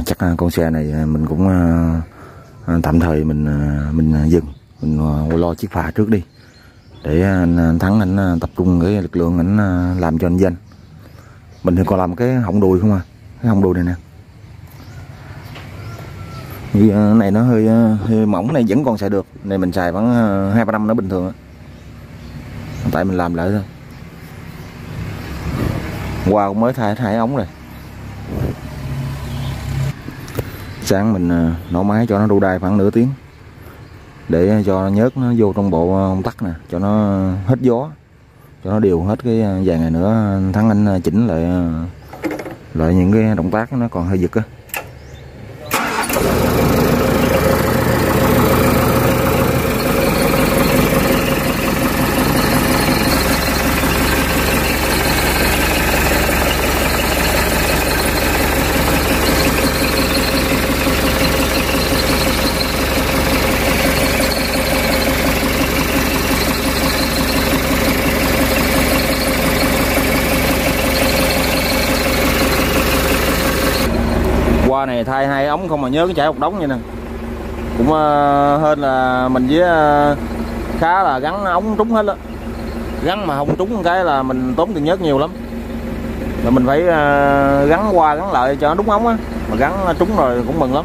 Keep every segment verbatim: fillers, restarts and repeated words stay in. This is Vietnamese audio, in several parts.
chắc con xe này mình cũng tạm thời mình mình dừng, mình lo chiếc phà trước đi để anh Thắng anh tập trung cái lực lượng anh làm cho anh Danh. Mình thì còn làm cái họng đùi không à, cái họng đùi này nè. Cái này nó hơi hơi mỏng, này vẫn còn xài được, này mình xài khoảng hai ba năm nó bình thường. Tại mình làm lại thôi. Qua cũng mới thay hai ống rồi. Sáng mình nổ máy cho nó đu đai khoảng nửa tiếng để cho nhớt nó vô trong bộ công tắc nè, cho nó hết gió, cho nó đều hết cái vài ngày nữa Thắng anh chỉnh lại lại những cái động tác nó còn hơi giật á. Qua này thay hai ống không mà nhớ cái chảy một đống vậy nè, cũng uh, hơn là mình với uh, khá là gắn ống trúng hết á, gắn mà không trúng cái là mình tốn tiền nhớt nhiều lắm, rồi mình phải uh, gắn qua gắn lại cho nó đúng ống á, mà gắn trúng rồi cũng mừng lắm.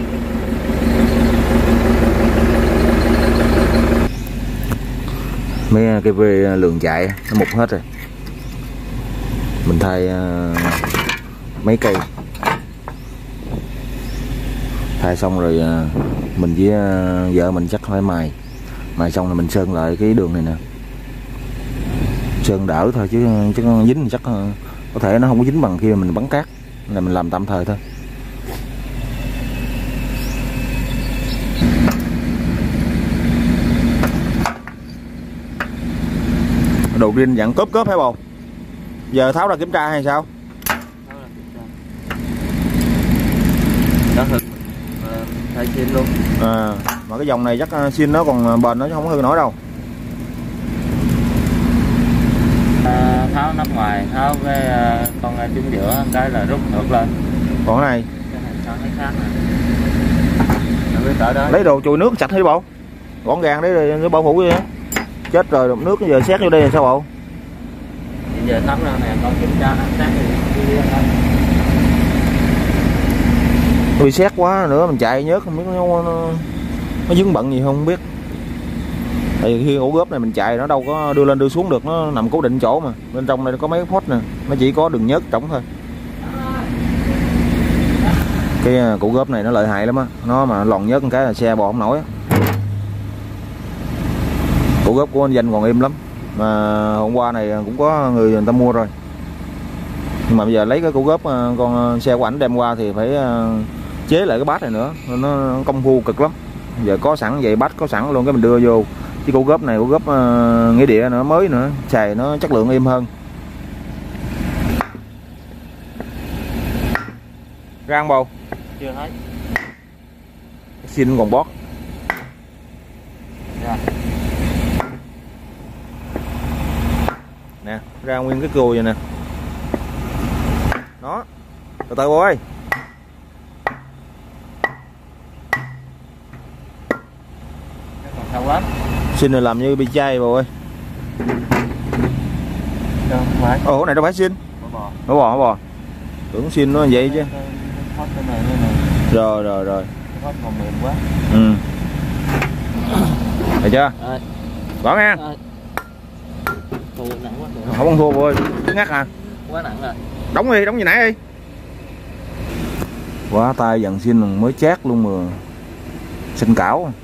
Mấy cái về lượng chạy nó mục hết rồi, mình thay uh, mấy cây thay xong rồi mình với vợ mình chắc phải mài mài xong là mình sơn lại cái đường này nè, sơn đỡ thôi chứ chứ dính thì chắc có thể nó không có dính bằng khi mình bắn cát, là mình làm tạm thời thôi. Đầu riêng dạng cốp cốp phải bồ, giờ tháo ra kiểm tra hay sao? Đó thực thay xin luôn. À, mà cái dòng này chắc xin nó còn bền, nó chứ không hư nổi đâu. À, tháo nắp ngoài, tháo cái con trúng giữa cái là rút ngược lên. Còn cái này cái này sao thấy khác nè. Đó. Lấy đồ chùi nước sạch hay bộ, gọn gàng đấy rồi nó bảo phủ vậy. Chết rồi, đụng nước giờ xét vô đây là sao bộ? Bây giờ tắm ra nè, con kiểm tra xét thì tôi xét quá nữa mình chạy nhớt không biết nó, nó, nó dướng bận gì không biết. Thì khi ổ gớp này mình chạy nó đâu có đưa lên đưa xuống được, nó nằm cố định chỗ mà. Bên trong này có mấy cái phốt nè, nó chỉ có đường nhớt trống thôi. Cái củ gớp này nó lợi hại lắm á, nó mà lòn nhớt một cái là xe bò không nổi á. Củ gớp của anh Danh còn im lắm, mà hôm qua này cũng có người người ta mua rồi. Nhưng mà bây giờ lấy cái củ gớp con xe của ảnh đem qua thì phải chế lại cái bát này nữa, nó công phu cực lắm. Giờ có sẵn vậy, bát có sẵn luôn, cái mình đưa vô. Cái củ gớp này củ gớp uh, nghĩa địa nữa, mới nữa, xài nó chất lượng im hơn. Rang bầu chưa thấy, xin còn bót. Dạ. Nè, ra nguyên cái cùi vậy nè. Đó, từ từ ơi. Còn sâu lắm. Xin này làm như bị chai bò ơi. Ồ, cái này đâu phải xin. Bò. Nó bò, nó bò. Tưởng xin nó vậy chứ. Cái này, cái này. Rồi, rồi, rồi. Cái còn mềm quá. Ừ. Được chưa? Rồi. Rõ nghe. Rồi. Nặng quá. Không ăn thua bò ơi. Ngắt à. Quá nặng rồi. Đóng đi, đóng gì nãy đi. Quá tay dần xin mới chát luôn mà. Xin cảo.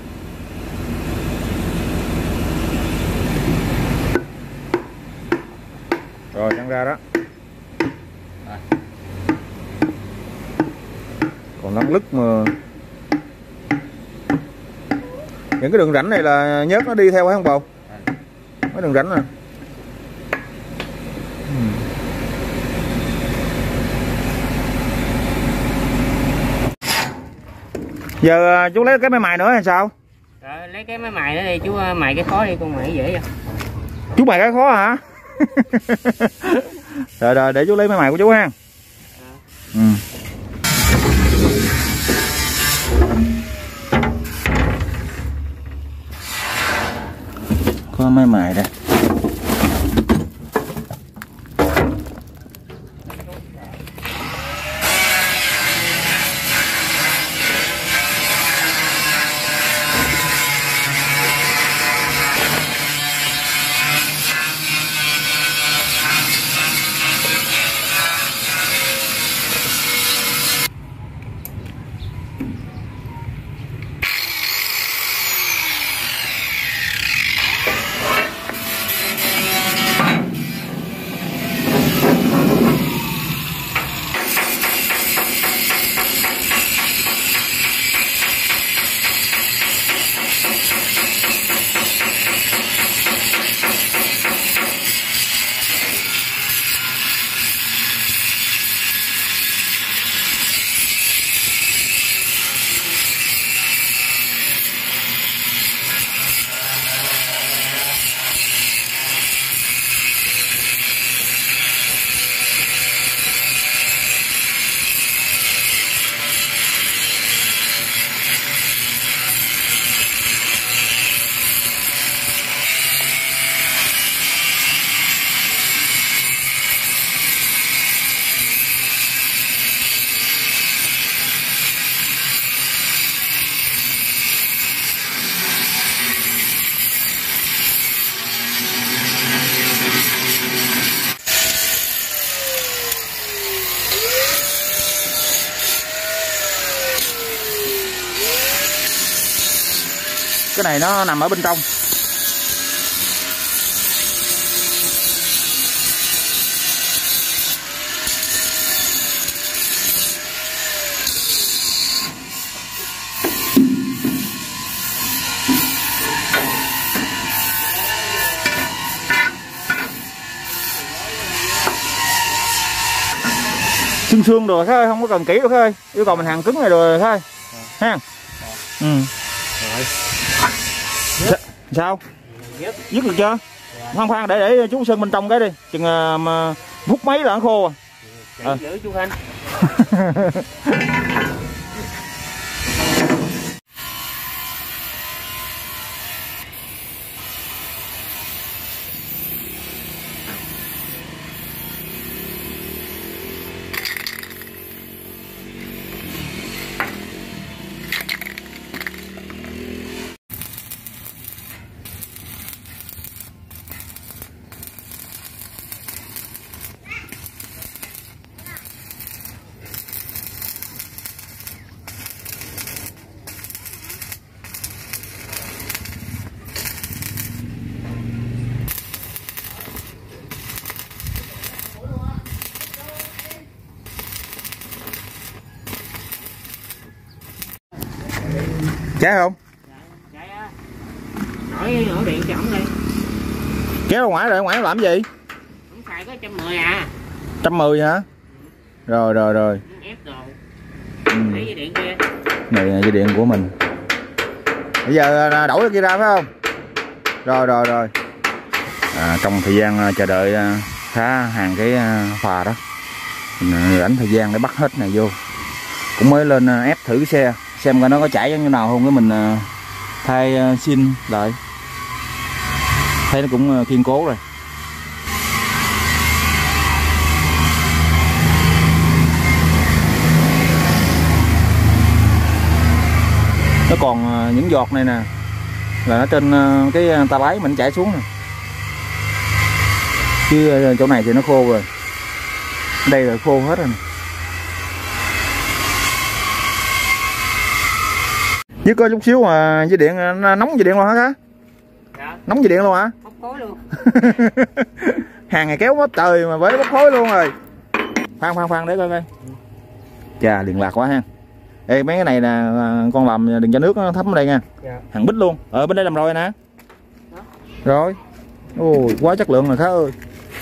Rồi trăng ra đó. À. Còn lăn lứt mà. Những cái đường rãnh này là nhớt nó đi theo phải không bầu? À. Mấy đường rãnh nè. Giờ chú lấy cái máy mài nữa hay sao? Rồi, lấy cái máy mài nữa đi chú, mài cái khó đi, con mài dễ vậy. Chú mài cái khó hả? À. Rồi rồi để chú lấy máy mài của chú ha. À. Ừ. máy mài đây. Cái này nó nằm ở bên trong. Xương xương rồi thôi, không có cần kỹ đâu thôi. Yêu cầu mình hàng cứng này rồi thôi. Ha. Ừ. Rồi. Sa sao? Dứt. Dứt được chưa? Dạ. Khoan khoan để để chú sơn bên trong cái đi. Chừng uh, mà phút mấy là nó khô à. Chạy à. Giữ chú Khanh. Cháy không? Cháy á. Nổi ổ điện cho ổng đi. Kéo ra ngoài rồi, ngoài làm gì? Ổng xài có một trăm mười à. một trăm mười hả? Rồi rồi rồi. Ép đồ. Ừ. Lấy dây điện kia. Này là dây điện của mình. Bây giờ đổ cái kia ra phải không? Rồi rồi rồi. À, trong thời gian chờ đợi khá hàng cái phà đó, mình rảnh thời gian để bắt hết này vô. Cũng mới lên ép thử cái xe xem coi nó có chảy như nào không, cái mình thay xin lại thấy nó cũng kiên cố rồi. Nó còn những giọt này nè là nó trên cái ta lái mình chảy xuống nè, chứ chỗ này thì nó khô rồi, đây là khô hết rồi nè. Với có chút xíu mà dây điện nóng dây điện luôn hả cá? Dạ. Nóng dây điện luôn hả? Bốc khói luôn. Hàng này kéo mất trời mà với bốc khói luôn rồi. Khoan khoan khoan để coi coi. Chà liền lạc quá ha. Ê mấy cái này nè con làm đừng cho nước nó thấm ở đây nha. Dạ. Hàng bít luôn. Ở bên đây làm rồi nè. Đó. Rồi. Ôi quá chất lượng rồi Khá ơi.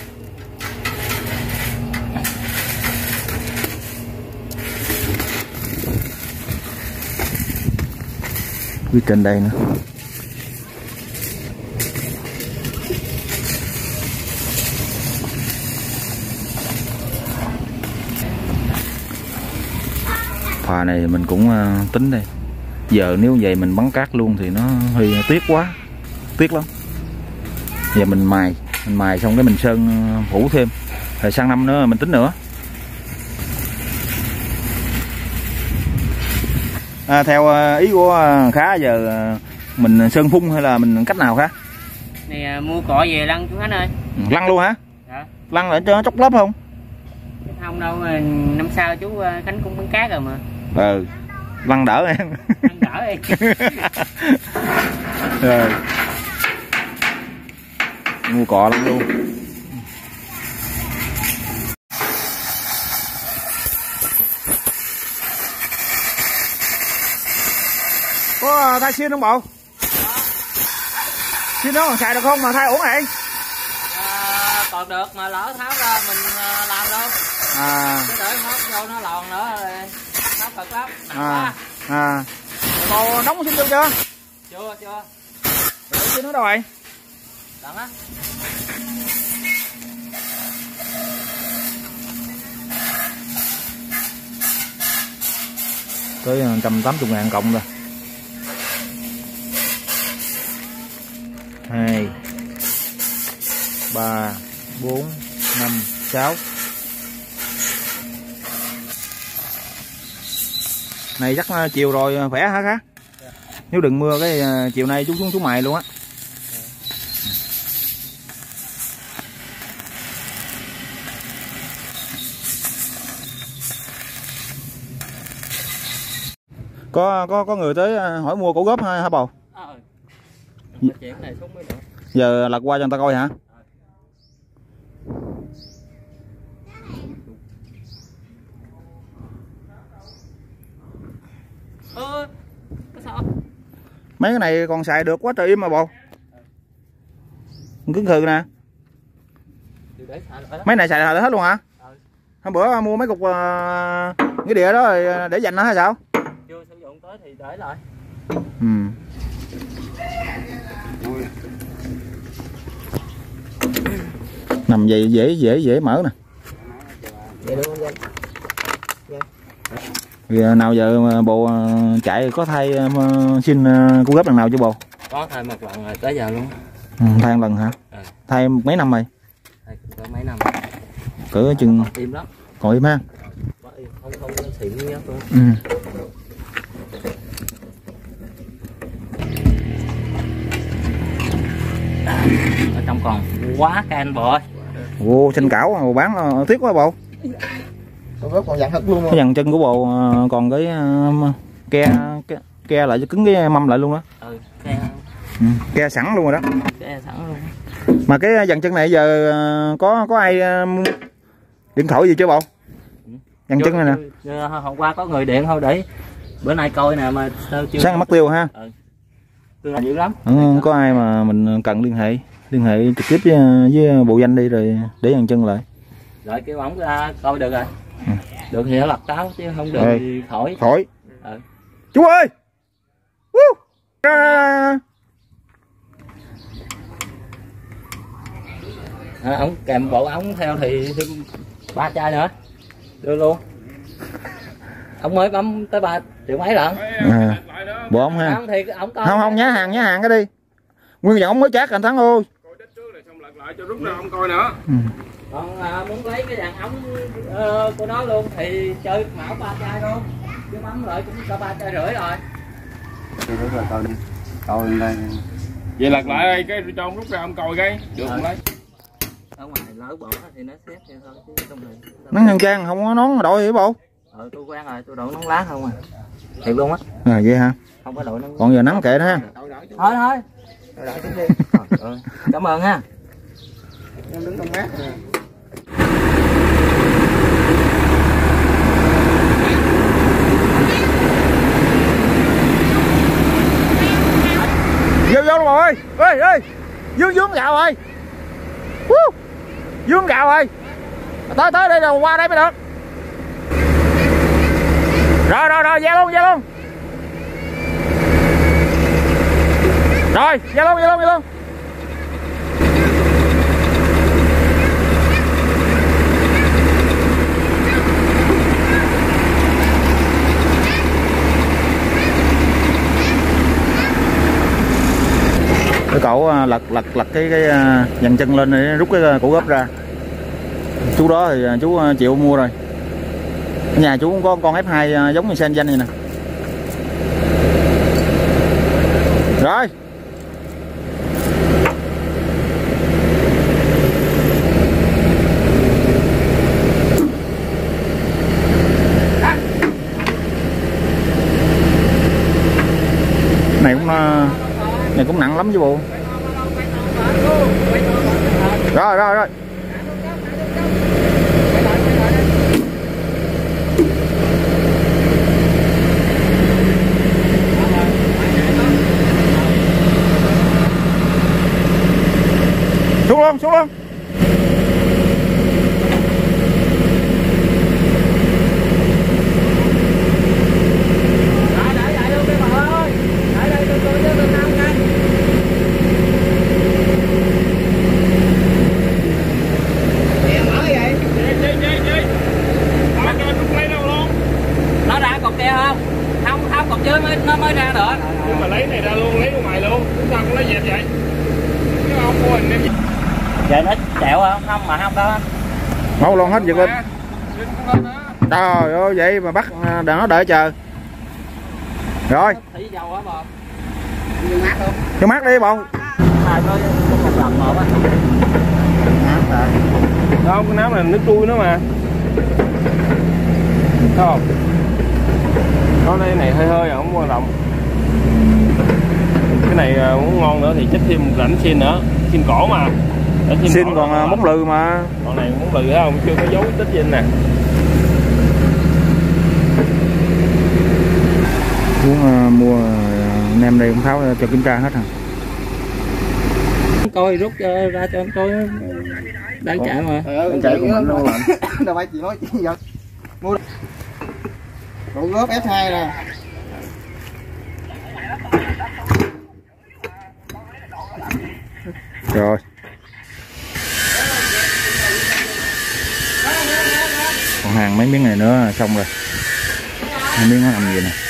Với trên đây nữa. Phà này mình cũng uh, tính đây. Giờ nếu vậy mình bắn cát luôn thì nó hơi tiếc quá. Tiếc lắm. Giờ mình mài, mình mài xong cái mình sơn phủ thêm, rồi sang năm nữa mình tính nữa. À, theo ý của Khá giờ mình sơn phun hay là mình cách nào Khá? Này mua cọ về lăn chú Khánh ơi. Lăn luôn hả? Dạ. Lăn lại cho chốc lớp không? Không đâu, năm sau chú Khánh cũng bắn cát rồi mà. Ừ, lăn đỡ em. Lăn đỡ đi. Rồi. Mua cọ lăn luôn. Có thay xiên không bộ? Xiên nó còn xài được không mà thay ổn này? À, còn được mà lỡ tháo ra mình làm đâu. À. Chứ để móc vô nó lòn nữa rồi nó cực lắm. À. À. Bộ nóng xiên vô chưa? Chưa chưa. Để xiên nó đâu rồi? Đặng á. Tới một trăm tám mươi ngàn cộng rồi. Hai, ba, bốn, năm, sáu. Này chắc chiều rồi khỏe hả Khá? Dạ. Nếu đừng mưa cái chiều nay chú xuống chú mài luôn á. Có có có người tới hỏi mua cổ góp hả, hả bầu? Ờ. Chuyện này xuống mới được. Giờ lật qua cho người ta coi hả? Ơ, sao? Mấy cái này còn xài được quá trời im mà bầu. Cứng khừ nè. Mấy này xài được hết luôn hả? Hôm bữa mua mấy cục uh, cái đĩa đó rồi để dành nó hay sao? Chưa sử dụng tới thì để lại. Ừ. Nằm vậy dễ dễ dễ mở nè. Vì nào giờ bộ chạy có thay xin cô gấp lần nào chưa bồ? Có thay một lần rồi tới giờ luôn. Ừ, thay một lần hả? Ừ. Thay mấy năm rồi? Thay có mấy năm. Cỡ chừng còn im lắm. Còn im ha? Không không có xịn nhất luôn. Ừ. Ở trong còn quá can bò ơi. Ồ, xanh cảo mà bán tiếc quá bộ. Con còn dặn thật luôn. Cái dàn chân của bộ còn cái ke ke, ke lại cho cứng cái mâm lại luôn đó. Ừ, ke. Ừ, ke sẵn luôn rồi đó. Ke sẵn luôn. Mà cái dàn chân này giờ có có ai điện thoại gì chưa bộ? Dàn chân này nè. Hôm qua có người điện thôi để bữa nay coi nè mà sao chưa. Sáng mất tiêu ha. Ừ. Tôi là dữ lắm. Ừ, có ai mà mình cần liên hệ liên hệ trực tiếp với, với bộ danh đi rồi để dàn chân lại. Rồi kêu ổng ra coi được rồi. Ừ. Được thì nó lật táo chứ không được Ê, thì khỏi. Khỏi. Ừ. Chú ơi. Woo. Ra, ra, ra. À, ổng kèm bộ ống theo thì thêm ba chai nữa đưa luôn. Ông mới bấm tới ba triệu mấy lận. À, bộ ông ha. Không thì ổng coi. Không không nhá hàng nhá hàng cái đi. Nguyên dòng ông mới chát anh Thắng ơi. Coi đất trước rồi xong lật lại cho rút ra ông coi nữa. Ừ. Còn à, muốn lấy cái dàn ống uh, của nó luôn thì chơi mão ba chai luôn. Chứ bấm lại cũng có ba chai rưỡi rồi. Tôi rút ra coi đi. Coi đây. Vậy lật lại đây cái cho ông rút ra ông coi cái được không lấy. Ở ngoài lỡ bỏ thì nó xếp theo thôi chứ trong này. Nắng nhân trang không có nón đội gì bộ. Ừ tôi quen rồi, tôi đội nón lá không à. Thiệt luôn á. À vậy hả? Không có đội nón. Còn giờ nắng kệ đó ha. Thôi thôi. Đợi chút đi. Ừ. Cảm ơn ha. Em đứng trong mát nè. Vô vô rồi ơi. Ê ê. Dương dương gạo rồi. Woo. Dương gạo rồi. Tới tới đây rồi qua đây mới được. Rồi rồi rồi, ra luôn ra luôn. Rồi, ra luôn ra luôn ra luôn. Cái cậu lật lật lật cái cái dàn chân lên để rút cái cổ gớp ra. Chú đó thì chú chịu mua rồi. Ở nhà chú cũng có con F hai giống như xe anh Danh này nè. Rồi. Này cũng này cũng nặng lắm chứ bộ. Rồi rồi rồi. Xuống luôn, xuống luôn. Nó ra cột kia không? Không, không cột dưới mới nó mới ra được. Nhưng mà lấy này ra luôn, lấy của mày luôn. Chúng ta cũng lấy dẹp vậy. Chứ không của mình em. Vậy nó chẹo không? Không mà không có. Máu luôn hết giật lên. Trời ơi vậy mà bắt để nó đợi chờ. Rồi. Thủy dầu hả bò? Cho mát đi bò. Hai có một lần một á. Không, cái nắp này nước trui nữa mà. Thấy không? Nó đây này hơi hơi à, không quan trọng. Cái này muốn ngon nữa thì chắc thêm một rãnh xin nữa, xin cổ mà. Xin còn mút lừ mà. Con này mút lừ thấy không? Chưa có dấu tích gì nè. Muốn uh, mua uh, nem đây cũng tháo cho kiểm tra hết hả? Coi rút uh, ra cho anh coi đang chạy mà. Đang chạy của mình đâu làm. Đâu phải chị nói chị giật. Mua cổ góp F hai nè. Rồi. Còn hàng mấy miếng này nữa xong rồi. Mấy miếng nó làm gì nè.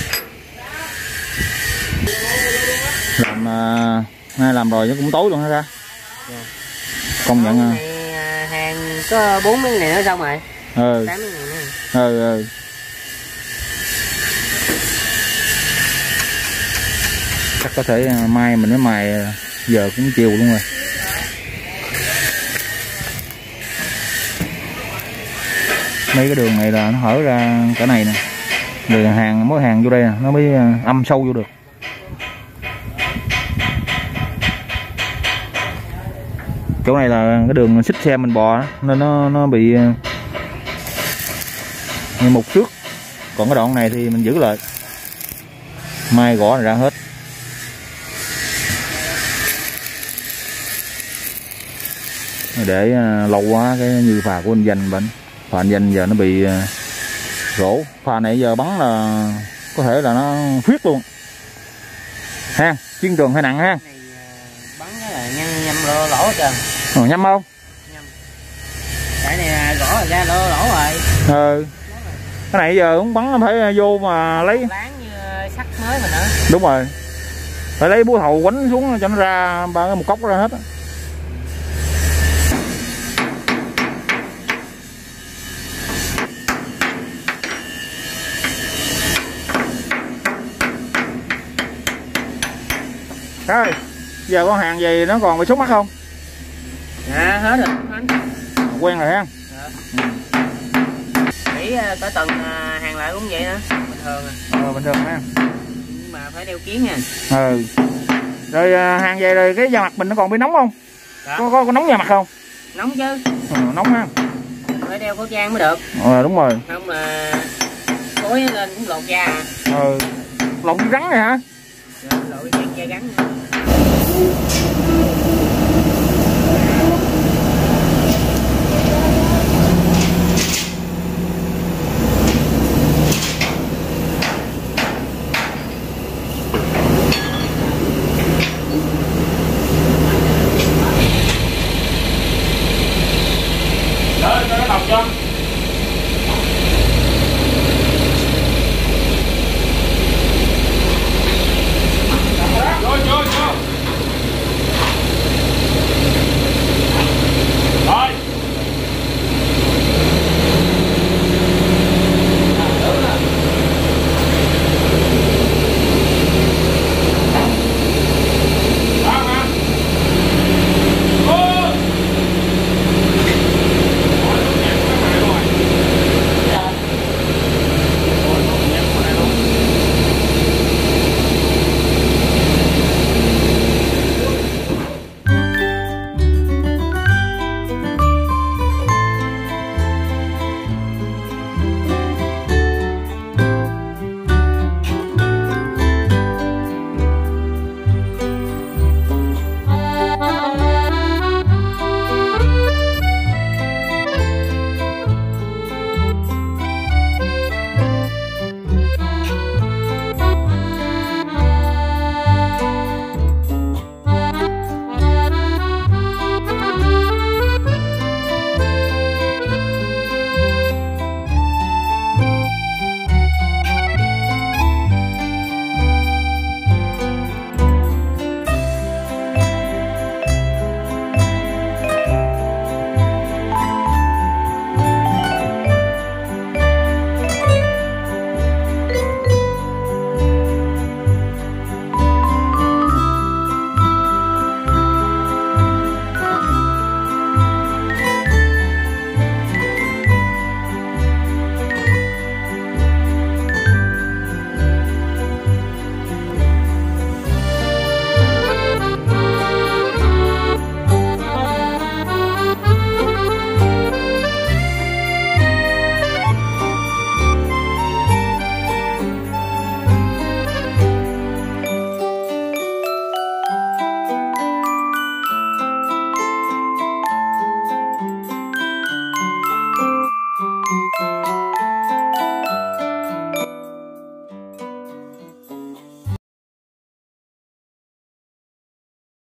Làm nay làm rồi chứ cũng tối luôn hả ra. Công nhận à. Hàng có bốn miếng này nữa xong rồi. Ừ. tám miếng này nữa. Ừ ừ. Chắc có thể mai mình mới mài, giờ cũng chiều luôn rồi. Mấy cái đường này là nó hở ra cả này nè. Rồi hàng mỗi hàng vô đây nè, nó mới âm sâu vô được. Chỗ này là cái đường xích xe mình bò đó, nên nó nó bị một trước. Còn cái đoạn này thì mình giữ lại. Mai gõ ra hết. Để lâu quá cái như phà của anh Danh bệnh. Phà anh Danh giờ nó bị rỗ. Phà này giờ bắn là có thể là nó khuyết luôn. Ha, chuyên trường hay nặng ha. Này bắn là nhăn nhâm lỗ lỗ hết trơn. Ờ, nhâm không? Nhâm. Cái này gõ rồi ra lỗ lỗ rồi. Ừ. Cái này giờ cũng bắn phải vô mà lấy láng như sắt mới mà nữa. Đúng rồi. Phải lấy búa thầu quánh xuống cho nó ra ba cái một cốc ra hết á. Rồi, giờ con hàng gì nó còn bị sốt mắt không? Dạ, hết rồi. Hết. Quen rồi ha. Dạ. Nghĩ có tuần hàng lại cũng vậy nữa, bình thường à. Ờ, bình thường ha. Nhưng mà phải đeo kiến nha. Ừ. Rồi hàng về rồi cái da mặt mình nó còn bị nóng không? Dạ. Có, có có nóng da mặt không? Nóng chứ. Ừ, nóng ha. Phải đeo khẩu trang mới được. Ờ, đúng rồi. Không là khối lên cũng lột da. Ừ. Lột rắn này hả? Dạ, lột da gắn.